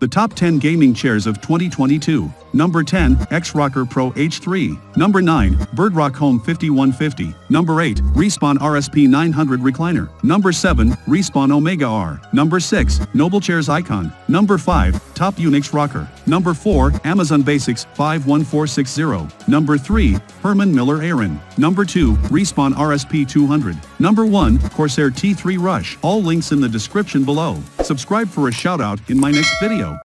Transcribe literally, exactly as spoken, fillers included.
The top ten gaming chairs of twenty twenty-two. Number ten, X-Rocker Pro H three. Number nine, Birdrock Home fifty-one fifty. Number eight, Respawn R S P nine hundred Recliner. Number seven, Respawn Omega R. Number six, Noble Chairs Icon. Number five, Top Unix Rocker. Number four, Amazon Basics five one four six zero. Number three, Herman Miller Aaron. Number two, Respawn R S P two hundred. Number one, Corsair T three Rush. All links in the description below. Subscribe for a shout out in my next video.